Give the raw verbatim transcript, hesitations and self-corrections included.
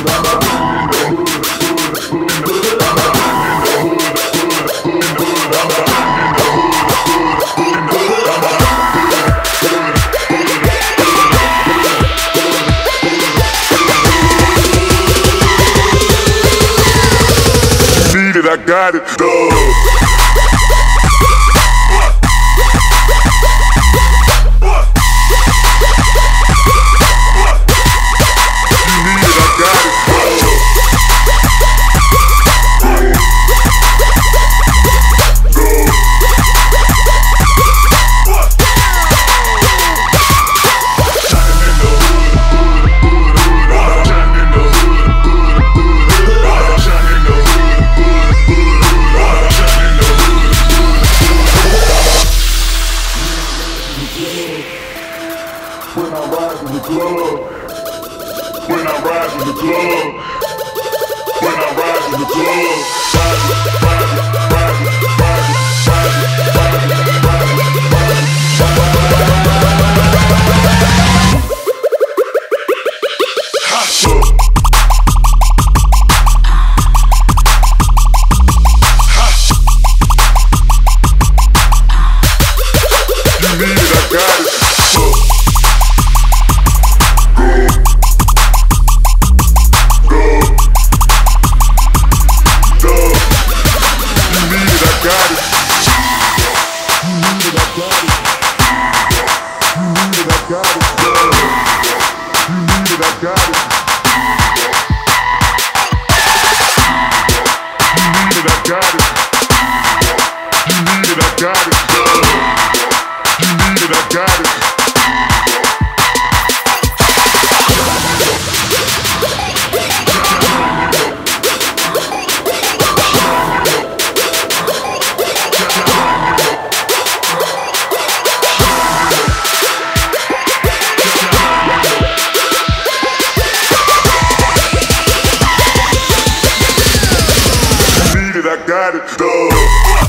I got it, go. When I rise in the club, when I rise in the club, when I rise in the club, rising, rising, rising, rising, rising, rising, rising, hustle. Hustle. You need it, I got it. I got it, go.